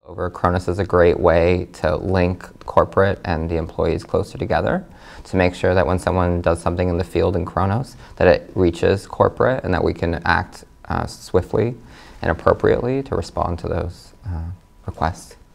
Kronos is a great way to link corporate and the employees closer together to make sure that when someone does something in the field in Kronos, that it reaches corporate and that we can act swiftly and appropriately to respond to those requests.